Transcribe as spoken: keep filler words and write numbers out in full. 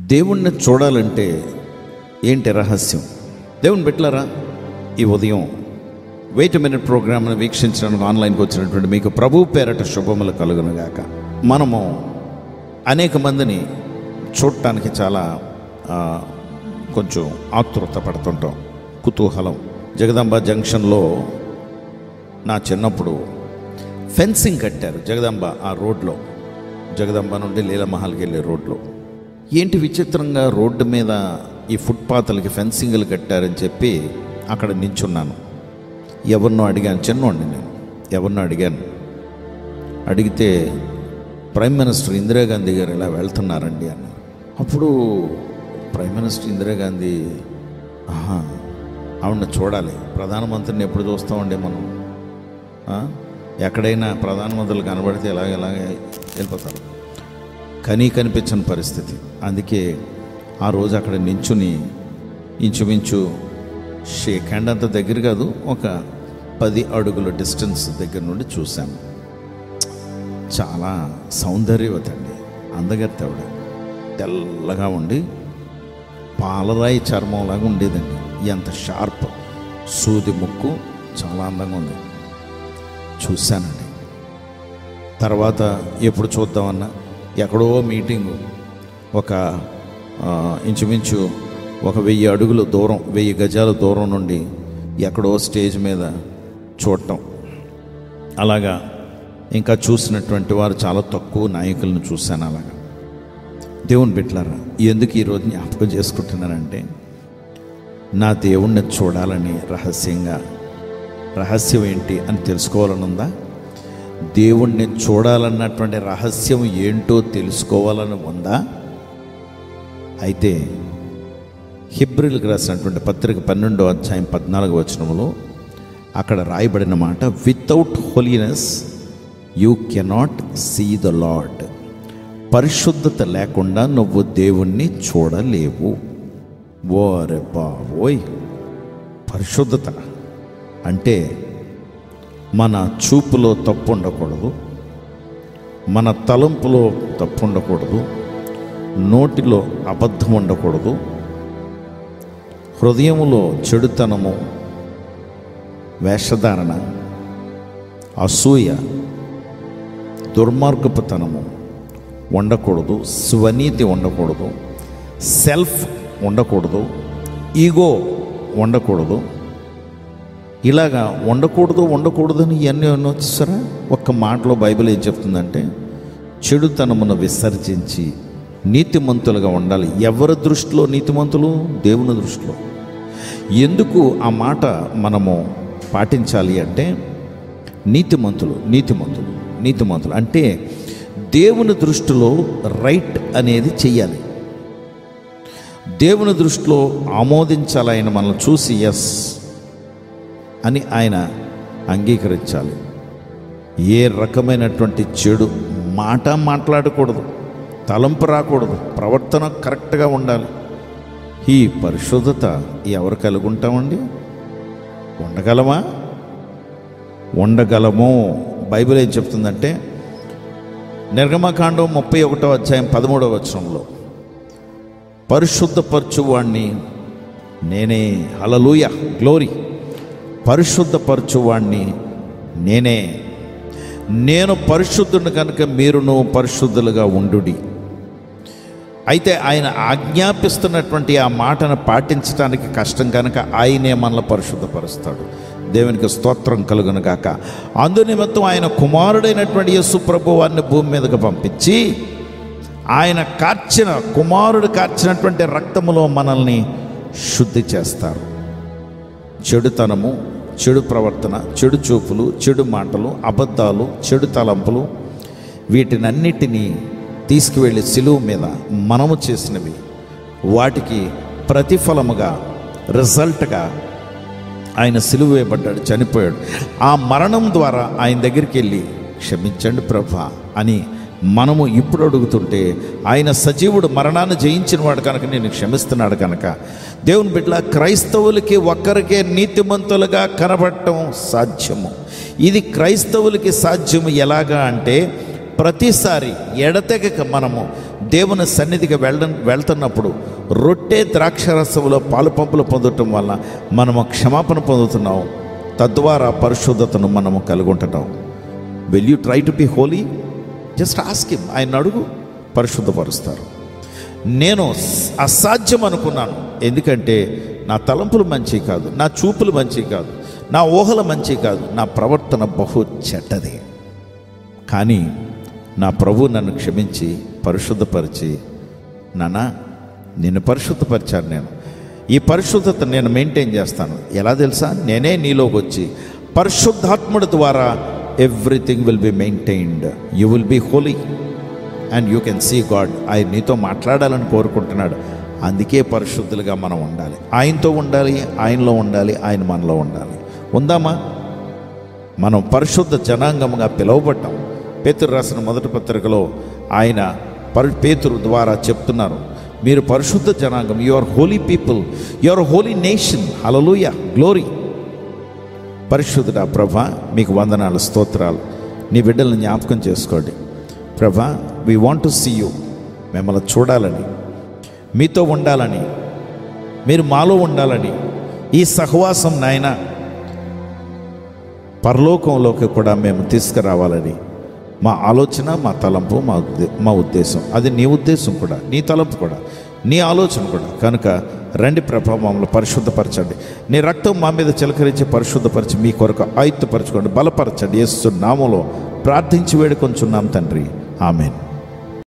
దేవుణ్ణి చూడాలంటే ఏంటి రహస్యం? దేవుని బిడ్డలారా, ఈ ఉదయం వెయిట్ మినిట్ ప్రోగ్రామ్ను వీక్షించడానికి ఆన్లైన్కి వచ్చినటువంటి మీకు ప్రభు పేరట శుభములు కలుగునుగాక. మనము అనేక మందిని చూడటానికి చాలా కొంచెం ఆతృత పడుతుంటాం, కుతూహలం. జగదాంబ జంక్షన్లో నా చిన్నప్పుడు ఫెన్సింగ్ కట్టారు. జగదాంబ ఆ రోడ్లో, జగదాంబ నుండి లీలామహల్కి వెళ్ళే రోడ్లో. ఏంటి విచిత్రంగా రోడ్డు మీద ఈ ఫుట్పాత్లకి ఫెన్సింగ్లు కట్టారని చెప్పి అక్కడ నించున్నాను. ఎవరినో అడిగాను, చిన్నోండి నేను, ఎవరినో అడిగాను. అడిగితే ప్రైమ్ మినిస్టర్ ఇందిరాగాంధీ గారు ఇలా వెళ్తున్నారండి అన్నారు. అప్పుడు ప్రైమ్ మినిస్టర్ ఇందిరాగాంధీ, ఆహా ఆవిడ చూడాలి, ప్రధానమంత్రిని ఎప్పుడు చూస్తామండి మనం? ఎక్కడైనా ప్రధానమంత్రులు కనబడితే ఎలాగ ఎలాగ వెళ్ళిపోతారు. కనీ కనిపించని పరిస్థితి. అందుకే ఆ రోజు అక్కడ నించుని ఇంచుమించు షేక్ హ్యాండ్ అంత దగ్గర కాదు, ఒక పది అడుగుల డిస్టెన్స్ దగ్గర నుండి చూశాను. చాలా సౌందర్యవతి అండి, అందగత్తె ఆవిడ. తెల్లగా ఉండి పాలరాయి చర్మంలాగా ఉండేదండి. ఎంత షార్ప్, సూది ముక్కు, చాలా అందంగా ఉంది. చూశానండి. తర్వాత ఎప్పుడు చూద్దామన్నా, ఎక్కడో మీటింగు ఒక ఇంచుమించు ఒక వెయ్యి అడుగుల దూరం, వెయ్యి గజాల దూరం నుండి ఎక్కడో స్టేజ్ మీద చూడటం. అలాగా ఇంకా చూసినటువంటి వారు చాలా తక్కువ నాయకులను చూశాను. అలాగా దేవుని బిడ్డలారా, ఎందుకు ఈరోజు జ్ఞాపకం చేసుకుంటున్నానంటే, నా దేవుణ్ణి చూడాలని రహస్యంగా, రహస్యం ఏంటి అని తెలుసుకోవాలని ఉందా? దేవుణ్ణి చూడాలన్నటువంటి రహస్యం ఏంటో తెలుసుకోవాలని ఉందా? అయితే హెబ్రీయులకు రాసినటువంటి పత్రిక పన్నెండో అధ్యాయం పద్నాలుగు వచనంలో అక్కడ రాయబడిన మాట, without holiness you cannot see the Lord. పరిశుద్ధత లేకుండా నువ్వు దేవుణ్ణి చూడలేవు. ఓరే బాబోయ్, పరిశుద్ధత అంటే మన చూపులో తప్పు ఉండకూడదు, మన తలంపులో తప్పు ఉండకూడదు, నోటిలో అబద్ధం ఉండకూడదు, హృదయంలో చెడుతనము, వేషధారణ, అసూయ, దుర్మార్గపుతనము ఉండకూడదు, స్వనీతి ఉండకూడదు, సెల్ఫ్ ఉండకూడదు, ఈగో ఉండకూడదు. ఇలాగా ఉండకూడదు ఉండకూడదు అని ఇవన్నీ వచ్చేసారా? ఒక్క మాటలో బైబిల్ ఏం చెప్తుందంటే, చెడుతనమును విసర్జించి నీతిమంతులుగా ఉండాలి. ఎవరి దృష్టిలో నీతిమంతులు? దేవుని దృష్టిలో. ఎందుకు ఆ మాట మనము పాటించాలి అంటే, నీతిమంతులు నీతిమంతులు నీతిమంతులు అంటే దేవుని దృష్టిలో రైట్ అనేది చెయ్యాలి. దేవుని దృష్టిలో ఆమోదించాలి. ఆయన మనల్ని చూసి ఎస్ అని ఆయన అంగీకరించాలి. ఏ రకమైనటువంటి చెడు మాట మాట్లాడకూడదు, తలంపు రాకూడదు, ప్రవర్తన కరెక్ట్గా ఉండాలి. ఈ పరిశుద్ధత ఎవరు కలిగి ఉంటామండి? ఉండగలమా? ఉండగలము. బైబిల్ ఏం చెప్తుందంటే, నిర్గమకాండం ముప్పై ఒకటో అధ్యాయం పదమూడవ వచనంలో, పరిశుద్ధపరచువాణ్ణి నేనే. హల్లెలూయా, గ్లోరీ. పరిశుద్ధపరచువాణ్ణి నేనే. నేను పరిశుద్ధుని కనుక మీరును పరిశుద్ధులుగా ఉండుడి. అయితే ఆయన ఆజ్ఞాపిస్తున్నటువంటి ఆ మాటను పాటించడానికి కష్టం కనుక ఆయనే మనల్ని పరిశుద్ధపరుస్తాడు. దేవునికి స్తోత్రం కలుగును గాక. అందునిమిత్తం ఆయన కుమారుడైనటువంటి యేసు ప్రభువు వారిని భూమి మీదకు పంపించి, ఆయన కార్చిన కుమారుడు కార్చినటువంటి రక్తములో మనల్ని శుద్ధి చేస్తారు. చెడుతనము, చెడు ప్రవర్తన, చెడు చూపులు, చెడు మాటలు, అబద్ధాలు, చెడు తలంపులు, వీటినన్నిటినీ తీసుకువెళ్ళి సిలువ మీద మనము చేసినవి, వాటికి ప్రతిఫలముగా, రిజల్ట్గా ఆయన సిలువ వేయబడ్డాడు, చనిపోయాడు. ఆ మరణం ద్వారా ఆయన దగ్గరికి వెళ్ళి, క్షమించండి ప్రభా అని మనము ఇప్పుడు అడుగుతుంటే, ఆయన సజీవుడు, మరణాన్ని జయించిన వాడు కనుక నేను క్షమిస్తున్నాడు కనుక, దేవుని బిడ్డ క్రైస్తవులకి ఒక్కరికే నీతిమంతులుగా కనబడటం సాధ్యము. ఇది క్రైస్తవులకి సాధ్యము. ఎలాగా అంటే, ప్రతిసారి ఎడతెగక మనము దేవుని సన్నిధికి వెళ్ళ వెళ్తున్నప్పుడు రొట్టె ద్రాక్షరసంలో పాలు పంపులు పొందటం వల్ల మనము క్షమాపణ పొందుతున్నాం, తద్వారా పరిశుద్ధతను మనము కలుగుంటున్నాం. Will you try to be holy? Just ask him. ఆయన అడుగు, పరిశుద్ధపరుస్తారు. నేను అసాధ్యం అనుకున్నాను, ఎందుకంటే నా తలంపులు మంచి కాదు, నా చూపులు మంచి కాదు, నా ఊహలు మంచి కాదు, నా ప్రవర్తన బహు చెడ్డది. కానీ నా ప్రభు నన్ను క్షమించి పరిశుద్ధపరిచి, నాన్న నిన్ను పరిశుద్ధపరిచాను, నేను ఈ పరిశుద్ధత నేను మెయింటైన్ చేస్తాను. ఎలా తెలుసా? నేనే నీలోకి వచ్చి పరిశుద్ధాత్ముడి ద్వారా everything will be maintained. You will be holy and you can see God. ఆయన నీతో మాట్లాడాలని కోరుకుంటున్నాడు. అందుకే పరిశుద్ధులుగా మనం ఉండాలి, ఆయనతో ఉండాలి, ఆయనలో ఉండాలి, ఆయన మనలో ఉండాలి. ఉందామా? మనం పరిశుద్ధ జనాంగముగా పిలువబడ్డాం. పేతురు రాసిన మొదటి పత్రికలో ఆయన పరి పేతురు ద్వారా చెప్తున్నారు, మీరు పరిశుద్ధ జనాంగం, you are holy people, you are holy nation. Hallelujah, glory. పరిశుద్ధుడా ప్రభా, మీకు వందనాలు, స్తోత్రాలు. నీ బిడ్డలను జ్ఞాపకం చేసుకోండి ప్రభా. We want to see you. మిమ్మల్ని చూడాలని, మీతో ఉండాలని, మీరు మాలో ఉండాలని, ఈ సహవాసం నాయన పరలోకంలోకి కూడా మేము తీసుకురావాలని మా ఆలోచన, మా తలంపు, మా ఉద్దే మా ఉద్దేశం. అది నీ ఉద్దేశం కూడా, నీ తలంపు కూడా, నీ ఆలోచన కూడా. కనుక రండి ప్రభావంలో పరిశుద్ధపరచండి. నీ రక్తం మా మీద చిలకరించి పరిశుద్ధపరిచి మీ కొరకు ఆయుత్తపరచుకోండి, బలపరచండి. యేసు నామములో ప్రార్థించి వేడుకొంచున్నాం తండ్రి, ఆమేన్.